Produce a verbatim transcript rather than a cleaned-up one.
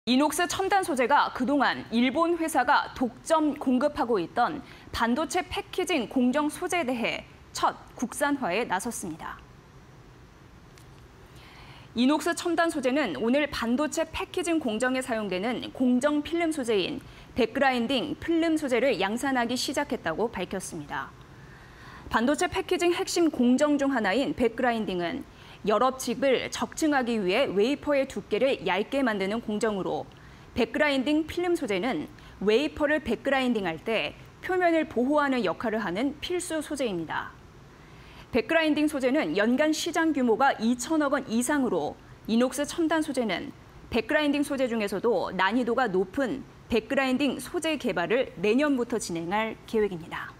이녹스 첨단 소재가 그동안 일본 회사가 독점 공급하고 있던 반도체 패키징 공정 소재에 대해 첫 국산화에 나섰습니다. 이녹스 첨단 소재는 오늘 반도체 패키징 공정에 사용되는 공정 필름 소재인 백그라인딩 필름 소재를 양산하기 시작했다고 밝혔습니다. 반도체 패키징 핵심 공정 중 하나인 백그라인딩은 열업칩을 적층하기 위해 웨이퍼의 두께를 얇게 만드는 공정으로 백그라인딩 필름 소재는 웨이퍼를 백그라인딩할 때 표면을 보호하는 역할을 하는 필수 소재입니다. 백그라인딩 소재는 연간 시장 규모가 이천억 원 이상으로 이녹스 첨단 소재는 백그라인딩 소재 중에서도 난이도가 높은 백그라인딩 소재 개발을 내년부터 진행할 계획입니다.